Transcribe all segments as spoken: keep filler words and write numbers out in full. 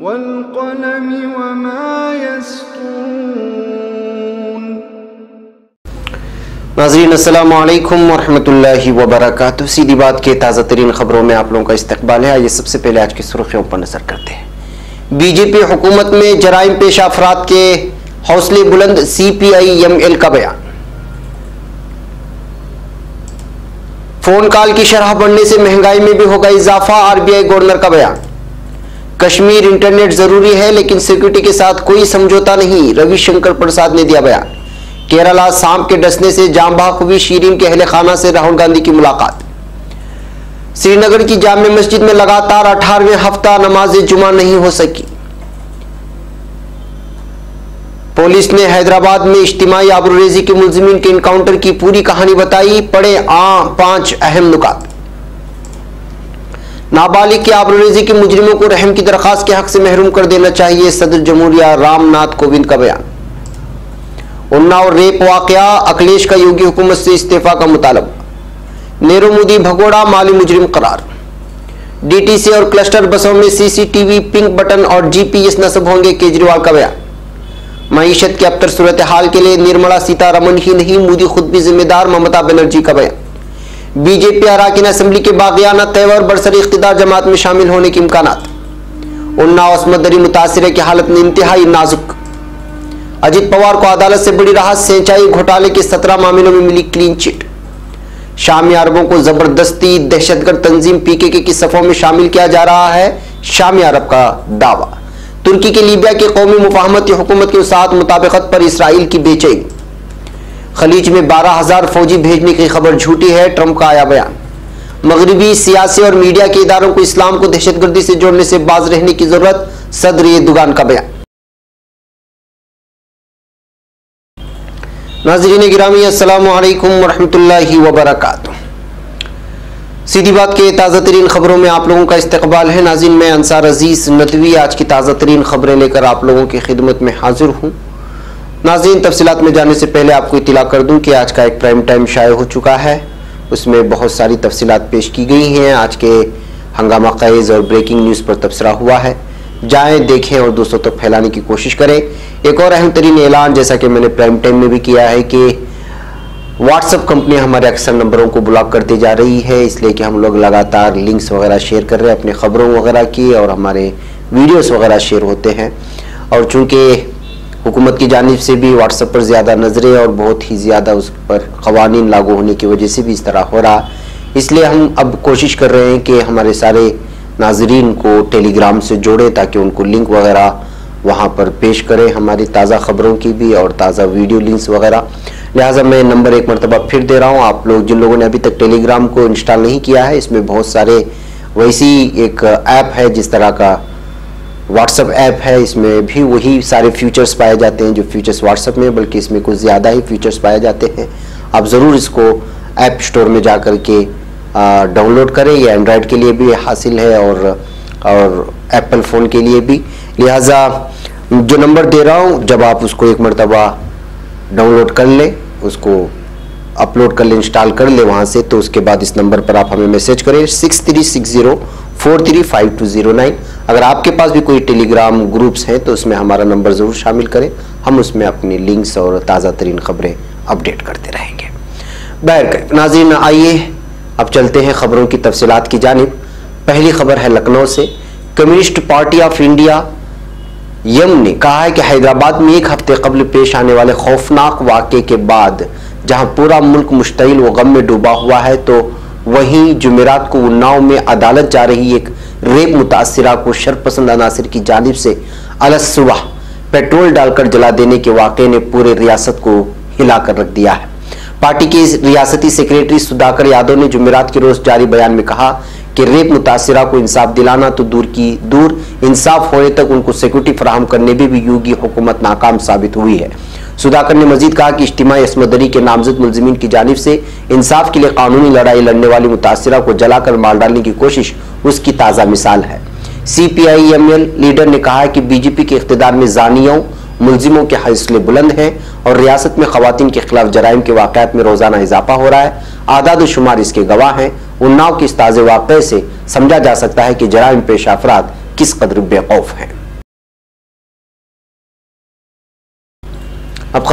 वल्क़लमि वमा यस्तून। नाज़रीन अस्सलामु अलैकुम वरहमतुल्लाहि वबरकातुहू। सीधी बात के ताज़ा तरीन खबरों में आप लोगों का इस्तकबाल है। आइए सबसे पहले आज की सुर्खियों पर नजर करते हैं। बीजेपी हुकूमत में जराइम पेश अफराद के हौसले बुलंद, C P I M L का बयान। फोन कॉल की शरह बढ़ने से महंगाई में भी होगा इजाफा, आर बी आई गवर्नर का बयान। कश्मीर इंटरनेट जरूरी है लेकिन सिक्योरिटी के साथ कोई समझौता नहीं, रविशंकर प्रसाद ने दिया बयान। केरला सांप के डसने से जाम बहक हुई, शीरीन के अहले खाना से राहुल गांधी की मुलाकात। श्रीनगर की जामे मस्जिद में लगातार अठारहवें हफ्ता नमाज जुमा नहीं हो सकी। पुलिस ने हैदराबाद में इज्तिमाई आबरूरेजी के मुलजिमीन के इनकाउंटर की पूरी कहानी बताई। पढ़े आ पांच अहम नुकात। नाबालिग के आबरूरेजी के मुजरिमों को रहम की दरखास्त के हक से महरूम कर देना चाहिए, सदर जमहूरिया रामनाथ कोविंद का बयान। उन्नाव रेप वाकया, अखिलेश का योगी हुकूमत से इस्तीफा का मुतालबा। नेहरू मोदी भगोड़ा माली मुजरिम करार। डीटीसी और क्लस्टर बसों में सीसीटीवी, पिंक बटन और जीपीएस नस्ब होंगे, केजरीवाल का बयान। मईशत की अबतर सूरत हाल के लिए निर्मला सीतारमण ही नहीं, मोदी खुद भी जिम्मेदार, ममता बनर्जी का बयान। बीजेपी अराकीन असेंबली के बागियाना तेवर, बरसर इख्तिदार जमात में शामिल होने के इम्कानात। उन्नाव अस्मत दरी मुतासिर की हालत में इंतहाई नाजुक। अजित पवार को अदालत से बड़ी राहत, सिंचाई घोटाले के सत्रह मामलों में मिली क्लीन चिट। शामी अरबों को जबरदस्ती दहशतगर्द तंजीम पीकेके की सफों में शामिल किया जा रहा है, शामी अरब का दावा। तुर्की के लीबिया के कौमी मुफाहमती हुकूमत के साथ मुताबिकत पर इसराइल की बेचैनी। खलीज में बारह हजार फौजी भेजने की खबर झूठी है, ट्रंप का आया बयान। मगरबी सियासी और मीडिया के इदारों को इस्लाम को दहशतगर्दी से जोड़ने से बाज रहने की जरूरत, सदर एर्दोगान का बयान। नाज़रीन गिरामी अस्सलामु अलैकुम वरहमतुल्लाहि वबरकातुहू। सीधी बात के ताज़ा तरीन खबरों में आप लोगों का इस्तकबाल है। नाज़रीन मैं अंसार अजीज नदवी आज की ताज़ा तरीन खबरें लेकर आप लोगों की खिदमत में हाजिर हूँ। नाज़रीन तफसीलात में जाने से पहले आपको इत्तला कर दूं कि आज का एक प्राइम टाइम शाये हो चुका है, उसमें बहुत सारी तफसीलात पेश की गई हैं। आज के हंगामा ख़ेज़ और ब्रेकिंग न्यूज़ पर तबसरा हुआ है, जाएं देखें और दोस्तों तक फैलाने की कोशिश करें। एक और अहम तरीन ऐलान, जैसा कि मैंने प्राइम टाइम में भी किया है, कि व्हाट्सएप कंपनी हमारे अक्सर नंबरों को ब्लॉक करती जा रही है, इसलिए कि हम लोग लगातार लिंक्स वगैरह शेयर कर रहे हैं अपनी खबरों वगैरह की, और हमारे वीडियोस वगैरह शेयर होते हैं। और चूँकि हुकूमत की जानिब से भी व्हाट्सएप पर ज़्यादा नज़रें और बहुत ही ज़्यादा उस पर क़वानीन लागू होने की वजह से भी इस तरह हो रहा, इसलिए हम अब कोशिश कर रहे हैं कि हमारे सारे नाजरीन को टेलीग्राम से जोड़ें ताकि उनको लिंक वगैरह वहाँ पर पेश करें, हमारी ताज़ा खबरों की भी और ताज़ा वीडियो लिंक्स वगैरह। लिहाजा मैं नंबर एक मरतबा फिर दे रहा हूँ। आप लोग जिन लोगों ने अभी तक टेलीग्राम को इंस्टॉल नहीं किया है, इसमें बहुत सारे वैसी एक ऐप है जिस तरह का व्हाट्सएप ऐप है, इसमें भी वही सारे फीचर्स पाए जाते हैं जो फीचर्स व्हाट्सएप में, बल्कि इसमें कुछ ज़्यादा ही फीचर्स पाए जाते हैं। आप ज़रूर इसको ऐप स्टोर में जा कर के डाउनलोड करें। ये एंड्रॉयड के लिए भी हासिल है और और एप्पल फ़ोन के लिए भी। लिहाजा जो नंबर दे रहा हूँ, जब आप उसको एक मरतबा डाउनलोड कर लें, उसको अपलोड कर लें, इंस्टॉल कर लें वहाँ से, तो उसके बाद इस नंबर पर आप हमें मैसेज करें six three six zero four three five two zero nine. अगर आपके पास भी कोई टेलीग्राम ग्रुप्स हैं तो उसमें हमारा नंबर ज़रूर शामिल करें, हम उसमें अपनी लिंक्स और ताज़ा तरीन खबरें अपडेट करते रहेंगे। बहर नाज़रीन आइए अब चलते हैं खबरों की तफसीलात की जानिब। पहली खबर है लखनऊ से। Communist party of India M ने कहा है कि हैदराबाद में एक हफ्ते कबल पेश आने वाले खौफनाक वाक़े के बाद जहां पूरा मुल्क मुश्तइल व गम में डूबा हुआ है, तो वहीं जुमेरात को उन्नाव में अदालत जा रही एक रेप मुतासिरा को शरपसंद अनासिर की जानिब से अलसुबह पेट्रोल डालकर जला देने के वाक़े ने पूरे रियासत को हिलाकर रख दिया है। पार्टी के रियासती सेक्रेटरी सुधाकर यादव ने जुमेरात के रोज जारी बयान में कहा कि रेप मुतासिरा को इंसाफ दिलाना तो दूर की दूर, इंसाफ होने तक उनको सिक्योरिटी फराहम करने में भी योगी हुकूमत नाकाम साबित हुई है। सुधाकर ने मजीद कहा कि इज्तिमाई अस्मत दरी के नामजद मुलजिमीन की जानिब से इंसाफ के लिए कानूनी लड़ाई लड़ने वाली मुतासिरा को जलाकर मार डालने की कोशिश उसकी ताज़ा मिसाल है। C P I M L leader ने कहा कि बीजेपी के इख्तिदार में जानियों मुलजिमों के हौसले बुलंद हैं और रियासत में खवातीन के खिलाफ जराइम के वाक़यात में रोजाना इजाफा हो रहा है। आदाद शुमार इसके गवाह हैं। उन्नाव के इस ताज़े वाक़े से समझा जा सकता है कि जराइम पेशा अफराद किस कदर बेखौफ हैं।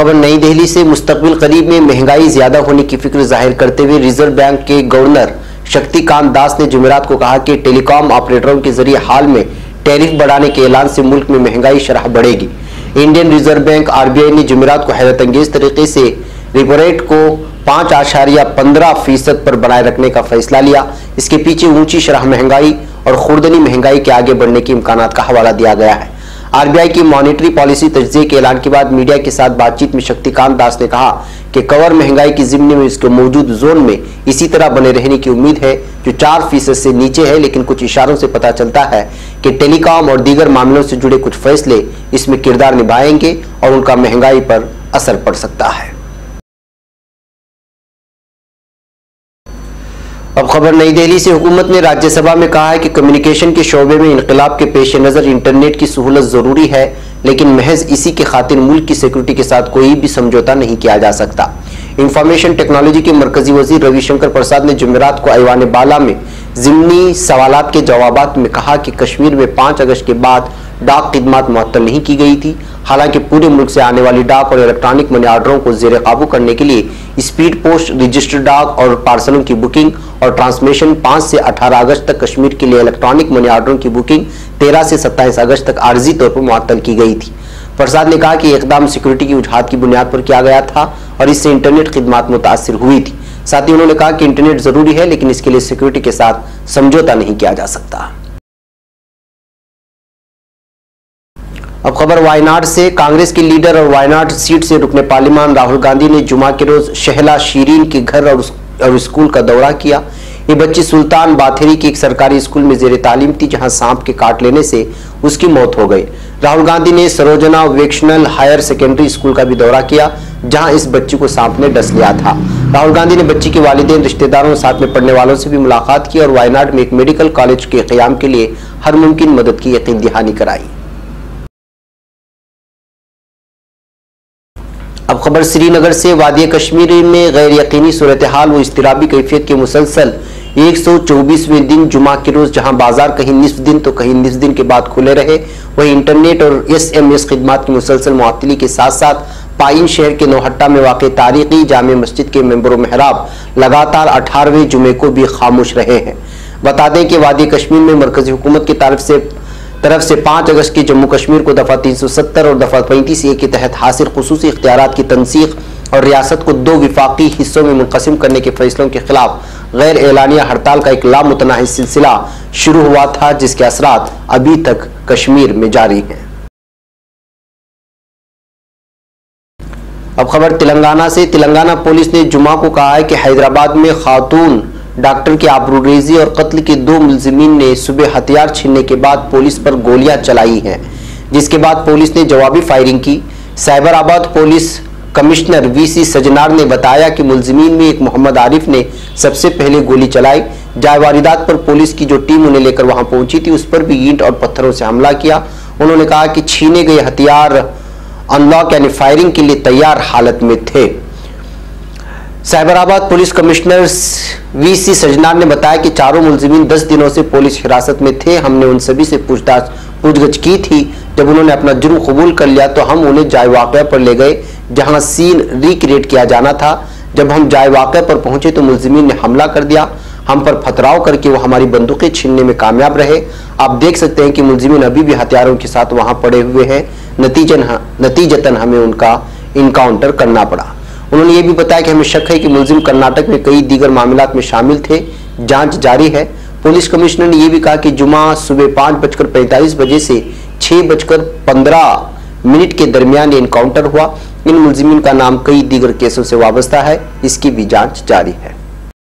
अब खबर नई दिल्ली से। मुस्तकबिल करीब में महंगाई ज्यादा होने की फिक्र जाहिर करते हुए रिजर्व बैंक के गवर्नर शक्तिकांत दास ने जुमेरात को कहा कि टेलीकॉम ऑपरेटरों के जरिए हाल में टैरिफ बढ़ाने के ऐलान से मुल्क में महंगाई शरह बढ़ेगी। इंडियन रिजर्व बैंक आरबीआई ने जुमेरात को हैरत अंगेज तरीके से रेपो रेट को पांच आशारिया पंद्रह फीसद पर बनाए रखने का फैसला लिया। इसके पीछे ऊंची शरह महंगाई और खुर्दनी महंगाई के आगे बढ़ने के इम्कानात का हवाला दिया गया है। आरबीआई की मॉनेटरी पॉलिसी तजज़िये के ऐलान के बाद मीडिया के साथ बातचीत में शक्तिकांत दास ने कहा कि कवर महंगाई की जिम्मे में इसके मौजूद जोन में इसी तरह बने रहने की उम्मीद है जो चार फीसद से नीचे है, लेकिन कुछ इशारों से पता चलता है कि टेलीकॉम और दीगर मामलों से जुड़े कुछ फैसले इसमें किरदार निभाएंगे और उनका महंगाई पर असर पड़ सकता है। अब खबर नई दिल्ली से। हुकूमत ने राज्यसभा में कहा है कि कम्युनिकेशन के शोबे में इनकलाब के पेश नज़र इंटरनेट की सहूलत ज़रूरी है, लेकिन महज इसी के खातिर मुल्क की सिक्योरिटी के साथ कोई भी समझौता नहीं किया जा सकता। इंफॉर्मेशन टेक्नोलॉजी के मरकजी वजीर रविशंकर प्रसाद ने जुमेरात को ऐवान बाला में ज़िमनी सवालात के जवाबात में कहा कि कश्मीर में पाँच अगस्त के बाद डाक खिदमात मुअत्तल नहीं की गई थी। हालांकि पूरे मुल्क से आने वाली डाक और इलेक्ट्रॉनिक मनी ऑर्डरों को जेर काबू करने के लिए स्पीड पोस्ट, रजिस्टर्ड डाक और पार्सलों की बुकिंग और ट्रांसमिशन पाँच से अठारह अगस्त तक, कश्मीर के लिए इलेक्ट्रॉनिक मनी ऑर्डरों की बुकिंग तेरह से सत्ताईस अगस्त तक आर्जी तौर पर मुअत्तल की गई थी। प्रसाद ने कहा कि इकदाम सिक्योरिटी की वजूहात की बुनियाद पर किया गया था और इससे इंटरनेट खिदमात मुतासिर हुई थी। साथ ही उन्होंने कहा कि इंटरनेट जरूरी है, लेकिन इसके लिए सिक्योरिटी के साथ समझौता नहीं किया जा सकता। अब खबर वायनाड से। कांग्रेस के लीडर और वायनाड सीट से रुकने पार्लिमान राहुल गांधी ने जुमा के रोज शहला शीरीन के घर और, और स्कूल का दौरा किया। ये बच्ची सुल्तान बाथेरी के एक सरकारी स्कूल में जेर तालीम थी, जहां सांप के काट लेने से उसकी मौत हो गई। राहुल गांधी ने Sarojana vocational higher secondary school का भी दौरा किया, जहां इस बच्ची को सांप ने डस लिया था। राहुल गांधी ने बच्ची के वालिदैन, रिश्तेदारों, साथ में पढ़ने वालों से भी मुलाकात की और वायनाड में एक मेडिकल कॉलेज के क़याम के लिए हर मुमकिन मदद की यकीन दहानी कराई। अब खबर श्रीनगर से। वादी कश्मीर में गैर यकीनी सूरत हाल व इस्तिराबी कैफियत के मुसलसल एक सौ चौबीसवें दिन जुमा के रोज जहां बाजार कहीं निस्फ दिन तो कहीं निस्फ दिन के बाद खुले रहे, वहीं इंटरनेट और एस एम एस खिदमात की मुसलसल मुअत्तली के साथ साथ पाइन शहर के नौहट्टा में वाक़ तारीखी जामे मस्जिद के मेंबर मेहराब लगातार अठारहवें जुमे को भी खामोश रहे हैं। बता दें कि वादी कश्मीर में मरकजी हुकूमत की तरफ से तरफ से पाँच अगस्त की जम्मू कश्मीर को दफा तीन सौ सत्तर और दफा पैंतीस ए के तहत हासिल खुसूसी इख्तियारात की तनसीख और रियासत को दो विफाकी हिस्सों में मुनक़सिम करने के फैसलों के खिलाफ गैर एलानिया हड़ताल का एक लामुतनाहिद सिलसिला शुरू हुआ था, जिसके असरात अभी तक कश्मीर में जारी हैं। अब खबर तेलंगाना से। तेलंगाना पुलिस ने जुमा को कहा है कि हैदराबाद में खातून डॉक्टर की आबरूरेजी और कत्ल के दो मुलजिमीन ने सुबह हथियार छीनने के बाद पुलिस पर गोलियां चलाई हैं, जिसके बाद पुलिस ने जवाबी फायरिंग की। Cyberabad police commissioner V C Sajjanar ने बताया कि मुलजिमीन में एक मोहम्मद आरिफ ने सबसे पहले गोली चलाई। जाय वारदात पर पुलिस की जो टीम उन्हें लेकर वहां पहुंची थी, उस पर भी ईंट और पत्थरों से हमला किया। उन्होंने कहा कि छीने गए हथियार अनलॉक यानी फायरिंग के लिए तैयार हालत में थे। Cyberabad police commissioner V C Sajjanar ने बताया कि चारों मुलजिमीन दस दिनों से पुलिस हिरासत में थे। हमने उन सभी से पूछताछ पूछगछ की थी। जब उन्होंने अपना जुर्म कबूल कर लिया तो हम उन्हें जाय वाक़या पर ले गए, जहां सीन रिक्रिएट किया जाना था। जब हम जाय वाक़या पर पहुंचे तो मुलजिमीन ने हमला कर दिया। हम पर पथराव करके वो हमारी बंदूकें छीनने में कामयाब रहे। आप देख सकते हैं कि मुलजिमीन अभी भी हथियारों के साथ वहां पड़े हुए हैं। नतीजन नतीजतन हमें उनका इनकाउंटर करना पड़ा। उन्होंने ये भी बताया कि हमें शक है कि मुलजिम कर्नाटक में कई दीगर मामलात में शामिल थे। जांच जारी है। पुलिस कमिश्नर ने यह भी कहा कि जुमा सुबह पाँच बजकर पैंतालीस बजे से छः बजकर पंद्रह मिनट के दरमियान ये इनकाउंटर हुआ। इन मुलजिमीन का नाम कई दीगर केसों से वाबस्ता है, इसकी भी जांच जारी है।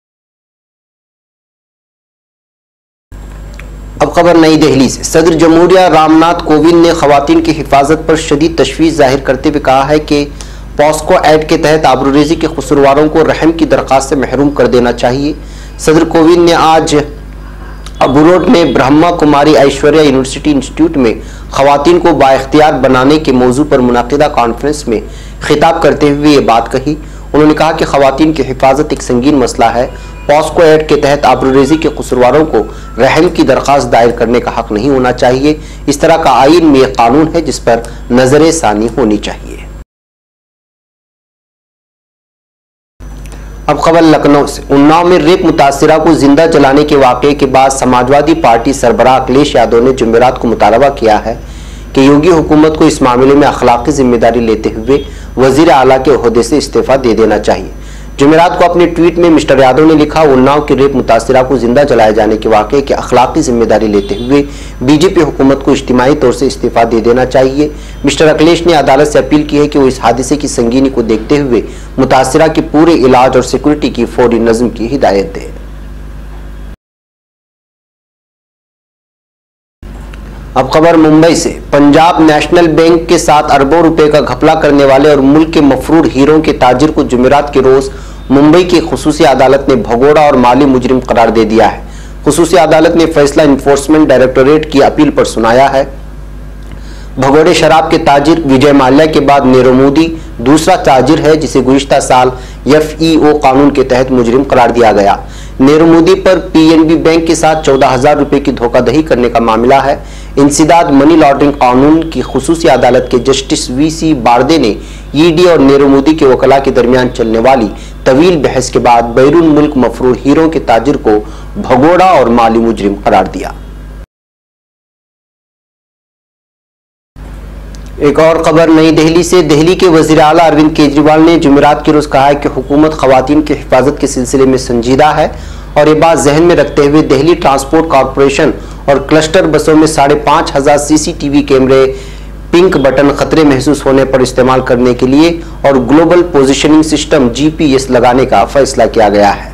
अब खबर नई दिल्ली से। सदर जमहूरिया रामनाथ कोविंद ने खवातीन की हिफाजत पर शदीद तशवीश जाहिर करते हुए कहा है कि पॉस्को एक्ट के तहत आबरूरेजी के कसूरवारों को रहम की दरख्वास्त से महरूम कर देना चाहिए। सदर कोविंद ने आज अबूरोड में ब्रह्मा कुमारी ऐश्वर्या यूनिवर्सिटी इंस्टीट्यूट में खवातीन को बाइख्तियार बनाने के मौजू पर मुनाकिदा कॉन्फ्रेंस में खिताब करते हुए ये बात कही। उन्होंने कहा कि खवातीन की हिफाजत एक संगीन मसला है। पॉस्को एक्ट के तहत आबरूरेजी के कसूरवारों को रहम की दरख्वास्त दायर करने का हक नहीं होना चाहिए। इस तरह का आइन में एक कानून है जिस पर नजर सानी होनी चाहिए। अब खबर लखनऊ से। उन्नाव में रेप मुतासिरा को जिंदा जलाने के वाकये के बाद समाजवादी पार्टी सरबराह अखिलेश यादव ने जुमेरात को मुतालबा किया है कि योगी हुकूमत को इस मामले में अखलाकी जिम्मेदारी लेते हुए वजीर आला के ओहदे से इस्तीफा दे देना चाहिए। जुमेरात को अपने ट्वीट में मिस्टर यादव ने लिखा, उन्नाव की रेप मुतासिरा को जिंदा जलाए जाने के वाकये की अखलाकी जिम्मेदारी लेते हुए बीजेपी हुकूमत को इज्तिमाई तौर से इस्तीफा दे देना चाहिए। मिस्टर अखिलेश ने अदालत से अपील की है कि वो इस हादसे की संगीनी को देखते हुए मुतासिरा के पूरे इलाज और सिक्योरिटी की फौरी नज़्म की हिदायत दे। अब खबर मुंबई से। पंजाब नेशनल बैंक के साथ अरबों रुपए का घपला करने वाले और मुल्क के मफरूर हीरों के ताजिर को जुमेरात के रोज मुंबई की खुसूसी अदालत ने भगोड़ा और माली मुजरिम करार दे दिया है। खुसूसी अदालत ने फैसला इन्फोर्समेंट डायरेक्टोरेट की अपील पर सुनाया है। भगोड़े शराब के ताजिर विजय माल्या के बाद नीरव मोदी दूसरा ताजिर है जिसे गुज़िश्ता साल एफ ई ओ कानून के तहत मुजरिम करार दिया गया। नीरव मोदी पर पीएनबी बैंक के साथ चौदह हजार रुपए की धोखाधड़ी करने का मामला है। इंसिदाद मनी लॉन्ड्रिंग कानून की खुसूसी अदालत के जस्टिस वी सी बार्दे ने ईडी और नीरव मोदी के वकला के दरमियान चलने वाली तवील बहस के बाद बैरून मुल्क मफरूर हीरों के ताजिर को भगोड़ा और माली मुजरिम करार दिया। एक और खबर नई दिल्ली से। दिल्ली के वजीर आला अरविंद केजरीवाल ने जुमेरात के रोज कहा है कि हुकूमत खवातीन की हिफाजत के सिलसिले में संजीदा है और ये बात जहन में रखते हुए दिल्ली ट्रांसपोर्ट कॉरपोरेशन और क्लस्टर बसों में साढ़े पांच हजार सीसीटीवी कैमरे पिंक बटन खतरे महसूस होने पर इस्तेमाल करने के लिए और ग्लोबल पोजिशनिंग सिस्टम जीपीएस लगाने का फैसला किया गया है।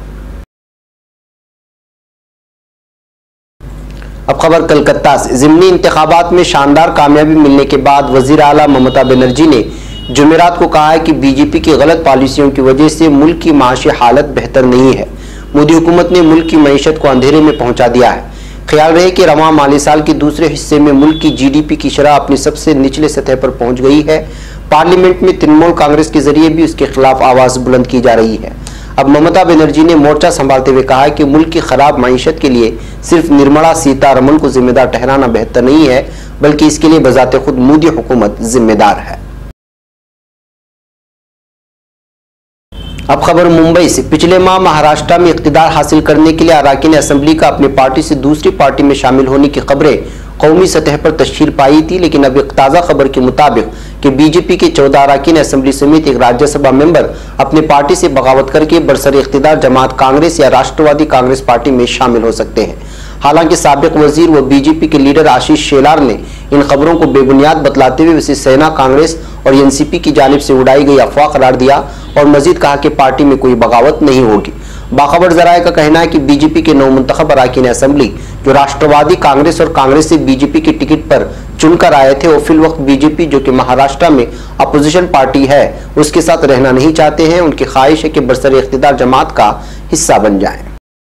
अब खबर कलकत्ता से। ज़िमनी इंतखाबात में शानदार कामयाबी मिलने के बाद वजीर आला ममता बनर्जी ने जुमेरात को कहा है कि बीजेपी की गलत पॉलिसियों की वजह से मुल्क की माशी हालत बेहतर नहीं है। मोदी हुकूमत ने मुल्क की मईशत को अंधेरे में पहुंचा दिया है। ख्याल रहे कि रवां माली साल के दूसरे हिस्से में मुल्क की जीडीपी की शरह अपनी सबसे निचले सतह पर पहुंच गई है। पार्लियामेंट में तृणमूल कांग्रेस के जरिए भी उसके खिलाफ आवाज बुलंद की जा रही है। अब ममता बनर्जी ने मोर्चा संभालते हुए कहा कि मुल्क की खराब मईशत के लिए सिर्फ निर्मला सीतारमण को जिम्मेदार ठहराना बेहतर नहीं है, बल्कि इसके लिए बजाते खुद मोदी हुकूमत जिम्मेदार है। अब खबर मुंबई से। पिछले माह महाराष्ट्र में इख्तिदार हासिल करने के लिए अरकान असेंबली का अपनी पार्टी से दूसरी पार्टी में शामिल होने की खबरें कौमी सतह पर तशहीर पाई थी, लेकिन अब एक ताज़ा खबर के मुताबिक कि बीजेपी के चौदह अरकान असेंबली समेत एक राज्यसभा मेंबर अपनी पार्टी से बगावत करके बरसर इख्तिदार जमात कांग्रेस या राष्ट्रवादी कांग्रेस पार्टी में शामिल हो सकते हैं। हालांकि साबिक वजीर व बीजेपी के लीडर आशीष शेलार ने इन खबरों को बेबुनियाद बतलाते हुए इसे सेना, कांग्रेस और एनसीपी की जानिब से उड़ाई गई अफवाह करार दिया और मजीद कहा कि पार्टी में कोई बगावत नहीं होगी। बाखबर जराये का कहना है कि बीजेपी के नौ मुंतखब अरकान असेंबली जो राष्ट्रवादी कांग्रेस और कांग्रेस से बीजेपी के टिकट पर चुनकर आए थे, वो फिल वक्त बीजेपी जो कि महाराष्ट्र में अपोजिशन पार्टी है उसके साथ रहना नहीं चाहते हैं। उनकी ख्वाहिश है कि बरसर इख्तिदार जमात का हिस्सा बन जाए।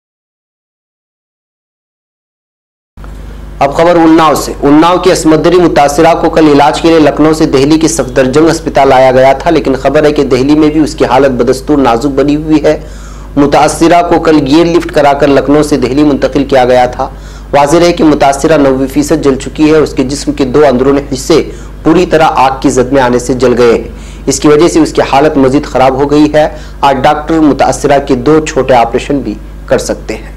अब खबर उन्नाव से। उन्नाव की असमंदरी मुतासिरा को कल इलाज के लिए लखनऊ से दिल्ली के सफदरजंग अस्पताल लाया गया था, लेकिन खबर है कि दिल्ली में भी उसकी हालत बदस्तूर नाजुक बनी हुई है। मुतासिरा को कल गियर लिफ्ट कराकर लखनऊ से दिल्ली मुंतकिल किया गया था। वाज़ेह है कि मुतासिरा नब्बे फीसद जल चुकी है। उसके जिस्म के दो अंदरूनी हिस्से पूरी तरह आग की जद में आने से जल गए हैं। इसकी वजह से उसकी हालत मजीद खराब हो गई है। आज डॉक्टर मुतासिरा के दो छोटे ऑपरेशन भी कर सकते हैं।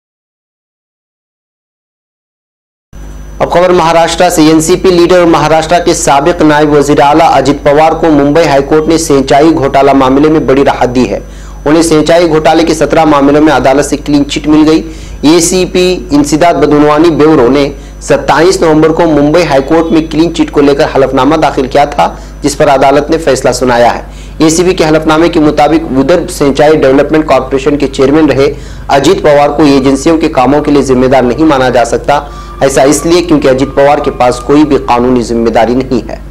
अब खबर महाराष्ट्र से। एनसीपी लीडर और महाराष्ट्र के साबिक नायब वजीर आला अजित पवार को मुंबई हाईकोर्ट ने सिंचाई घोटाला मामले में बड़ी राहत दी है। उन्हें सिंचाई घोटाले के सत्रह मामलों में अदालत से क्लीन चिट मिल गई। एसीपी इंसिदाद बदनवानी ब्यूरो ने सत्ताईस नवंबर को मुंबई हाईकोर्ट में क्लीन चिट को लेकर हलफनामा दाखिल किया था, जिस पर अदालत ने फैसला सुनाया है। एसीबी के हलफनामे के मुताबिक विदर्भ सिंचाई डेवलपमेंट कॉर्पोरेशन के चेयरमैन रहे अजित पवार को एजेंसियों के कामों के लिए जिम्मेदार नहीं माना जा सकता। ऐसा इसलिए क्योंकि अजित पवार के पास कोई भी कानूनी जिम्मेदारी नहीं है।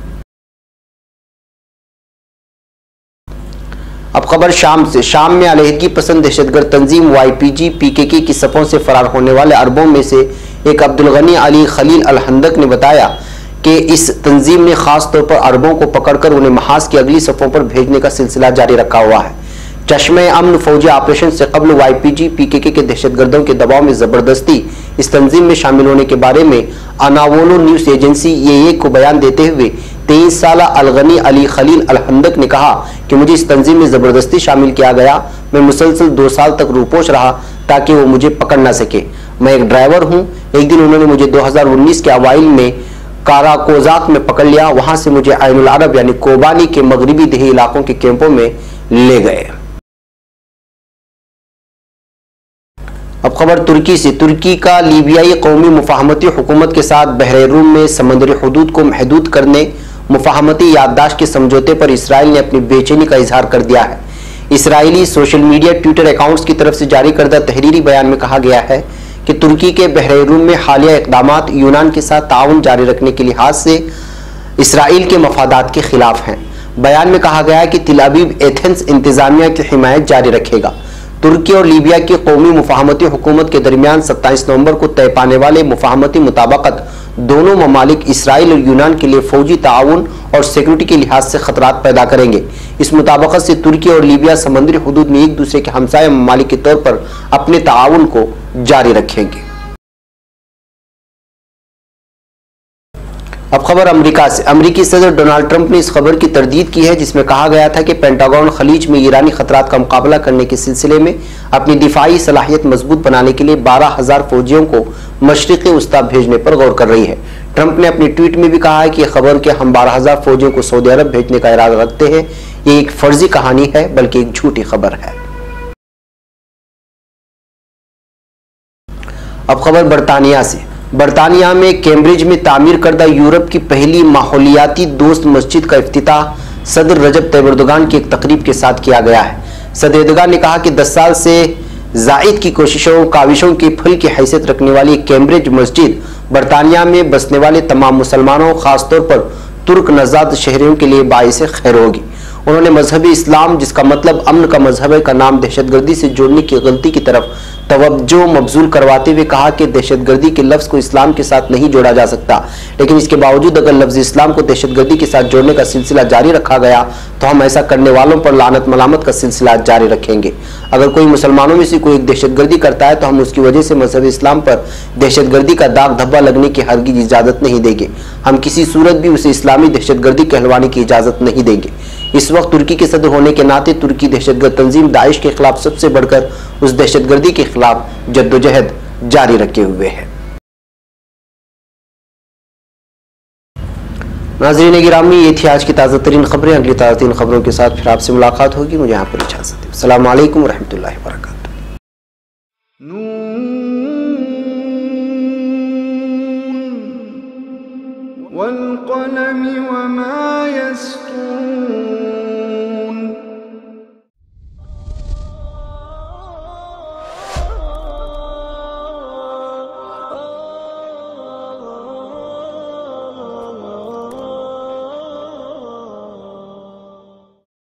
अब खबर शाम से। शाम में अलहदगी पसंद दहशतगर्द तंजीम वाईपीजी पीकेके की सफों से फरार होने वाले अरबों में से एक अब्दुल गनी अली खलील अल हंदक ने बताया कि इस तंजीम ने खास तौर पर अरबों को पकड़कर उन्हें महाज की अगली सफों पर भेजने का सिलसिला जारी रखा हुआ है। चश्मे अमन फौजी ऑपरेशन से कबल वाईपीजी पीकेके के दहशतगर्दों के दबाव में जबरदस्ती इस तंजीम में शामिल होने के बारे में अनावोलो न्यूज एजेंसी ए ए को बयान देते हुए तेईस साल अलगनी अली खलील अलहंदक ने कहा कि मुझे इस तंजीम में जबरदस्ती शामिल किया गया। मैं मुसलसल दो साल तक रूपोश रहा ताकि वो मुझे पकड़ ना सके। मैं एक ड्राइवर हूँ। एक दिन उन्होंने मुझे दो हज़ार उन्नीस के अवाइल में काराकोजाक में पकड़ लिया। वहां से मुझे आइनुल अरब यानी कोबानी के मगरबी देही इलाकों के कैंपों में ले गए। अब खबर तुर्की से। तुर्की का लीबियाई कौमी मुफाहमती हुकूमत के साथ बहरे रूम में समंदरी हदूद को महदूद करने मुफाहमती याददाश्त के समझौते पर इसराइल ने अपनी बेचैनी का इजहार कर दिया है। Israeli social media Twitter accounts की तरफ से जारी करदा तहरीरी बयान में कहा गया है कि तुर्की के बहरे रूम में हालिया इकदामात यूनान के साथ ताउन जारी रखने के लिहाज से इसराइल के मफादात के खिलाफ हैं। बयान में कहा गया है कि तिल अबीब एथेंस इंतजामिया की हिमायत जारी रखेगा। तुर्की और लीबिया की कौमी मुफाहमती हुकूमत के दरमियान सत्ताईस नवंबर को तय पाने वाले मुफाहमती मुताबकत दोनों ममालिक इसराइल और यूनान के लिए फौजी ताउन और सिक्योरिटी के लिहाज से खतरात पैदा करेंगे। इस मुताबकत से तुर्की और लीबिया समुद्री हुदूद में एक दूसरे के हमसाय ममालिक के तौर पर अपने ताउन को जारी रखेंगे। अब खबर अमेरिका से। अमेरिकी सदर डोनाल्ड ट्रंप ने इस खबर की तरदीद की है जिसमें कहा गया था कि पेंटागन खलीज में ईरानी खतरात का मुकाबला करने के सिलसिले में अपनी दिफाई सलाहियत मजबूत बनाने के लिए बारह हजार फौजियों को मशरिक़ वस्ता भेजने पर गौर कर रही है। ट्रंप ने अपनी ट्वीट में भी कहा है कि खबर के हम बारह हजार फौजियों को सऊदी अरब भेजने का इरादा रखते हैं, ये एक फर्जी कहानी है बल्कि एक झूठी खबर है। अब खबर बरतानिया से। बरतानिया में कैम्ब्रिज में तामीर करदा यूरोप की पहली माहौलियाती दोस्त मस्जिद का इफ्तिताह सदर रजब तैयब एर्दोगान की एक तकरीब के साथ किया गया है। सदर एर्दोगान ने कहा कि दस साल से जायद की कोशिशों काविशों के फल की हैसियत रखने वाली कैम्ब्रिज मस्जिद बरतानिया में बसने वाले तमाम मुसलमानों, खासतौर पर तुर्क नजाद शहरियों के लिए बाइस खैर होगी। उन्होंने मजहबी इस्लाम, जिसका मतलब अमन का मजहब है, का नाम दहशतगर्दी से जोड़ने की गलती की तरफ तवज्जो मबजूल करवाते हुए कहा कि दहशतगर्दी के लफ्ज को इस्लाम के साथ नहीं जोड़ा जा सकता, लेकिन इसके बावजूद अगर लफ्ज इस्लाम को दहशतगर्दी के साथ जोड़ने का सिलसिला जारी रखा गया तो हम ऐसा करने वालों पर लानत मलामत का सिलसिला जारी रखेंगे। अगर कोई मुसलमानों में से कोई दहशतगर्दी करता है तो हम उसकी वजह से मजहब इस्लाम पर दहशतगर्दी का दाग धब्बा लगने की हरगिज इजाजत नहीं देंगे। हम किसी सूरत भी उसे इस्लामी दहशतगर्दी कहलवाने की इजाजत नहीं देंगे। इस वक्त तुर्की के सदर होने के नाते तुर्की दहशतगर्द तंजीम दाइश के खिलाफ सबसे बढ़कर उस दहशतगर्दी के खिलाफ जद्दोजहद जारी रखे हुए है। नाज़रीन गिरामी, ये थी आज की ताज़ा तरीन खबरें। अगली ताज़ा तरीन खबरों के साथ फिर आपसे मुलाकात होगी। मुझे यहाँ पर इजाज़त दें। अस्सलाम वालेकुम रहमतुल्लाहि व बरकातुहू। वल क़लम वमा